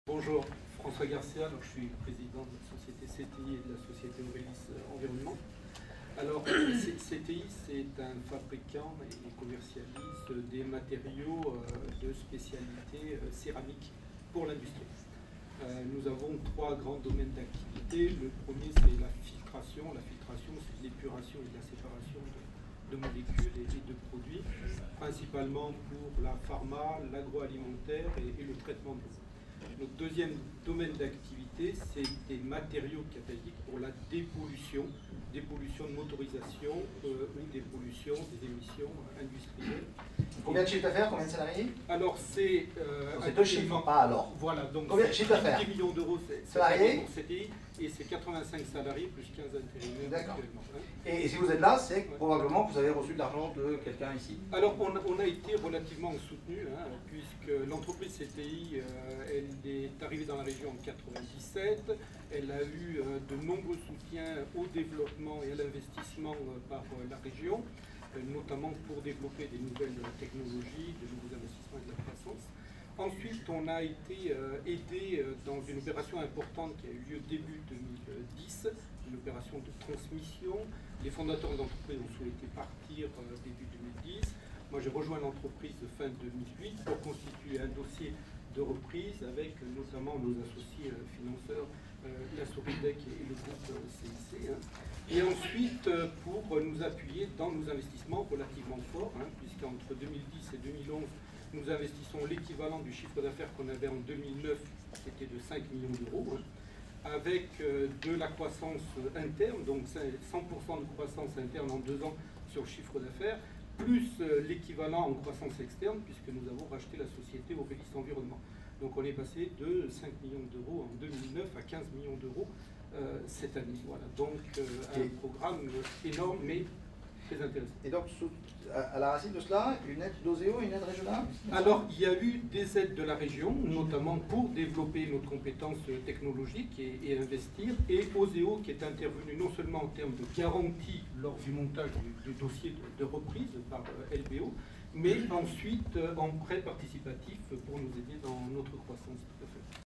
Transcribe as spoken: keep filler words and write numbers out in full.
Bonjour, François Garcia, alors je suis président de la société C T I et de la société Aurélis Environnement. Alors, C T I, c'est un fabricant et commercialise des matériaux de spécialité céramique pour l'industrie. Nous avons trois grands domaines d'activité. Le premier, c'est la filtration. La filtration, c'est l'épuration et la séparation de, de molécules et de produits, principalement pour la pharma, l'agroalimentaire et, et le traitement de l'eau. Notre deuxième domaine d'activité, c'est des matériaux catalytiques pour la dépollution, dépollution de motorisation euh, ou dépollution des émissions industrielles. Combien de chiffre d'affaires, combien de salariés? Alors c'est... Euh, c'est deux chiffres, pas alors. Voilà, donc combien de chiffre d'affaires? dix millions d'euros, c'est salariés pour C T I, et c'est quatre-vingt-cinq salariés plus quinze intérimaires. D'accord. Et, et si vous êtes là, c'est que ouais. probablement que vous avez reçu de l'argent de quelqu'un ici. Alors on a, on a été relativement soutenu, hein, puisque l'entreprise C T I, euh, elle est arrivée dans la région en mille neuf cent quatre-vingt-dix-sept. Elle a eu euh, de nombreux soutiens au développement et à l'investissement euh, par euh, la région, euh, notamment pour développer des nouvelles technologies, de nouveaux investissements et de la croissance. Ensuite, on a été euh, aidé euh, dans une opération importante qui a eu lieu début deux mille dix, une opération de transmission. Les fondateurs de l'entreprise ont souhaité partir euh, début deux mille dix. Moi, j'ai rejoint l'entreprise fin deux mille huit pour constituer un dossier de reprise avec euh, notamment nos associés euh, financeurs, euh, la Soridec et, et le groupe euh, C I C. Hein. Et ensuite, euh, pour nous appuyer dans nos investissements relativement forts, hein, puisqu'entre deux mille dix et deux mille onze, nous investissons l'équivalent du chiffre d'affaires qu'on avait en deux mille neuf, qui était de cinq millions d'euros, hein, avec euh, de la croissance interne, donc cent pour cent de croissance interne en deux ans sur le chiffre d'affaires, plus euh, l'équivalent en croissance externe, puisque nous avons racheté la société Aurélis Environnement. Donc on est passé de cinq millions d'euros en deux mille neuf à quinze millions d'euros euh, cette année. Voilà. Donc euh, un programme énorme, mais très intéressant. Et donc, à la racine de cela, une aide d'Oseo, une aide régionale? Alors, il y a eu des aides de la région, notamment pour développer notre compétence technologique et, et investir, et Oseo qui est intervenu non seulement en termes de garantie lors du montage du, du dossier de, de reprise par euh, L B O, mais ensuite euh, en prêt participatif pour nous aider dans notre croissance. Tout à fait.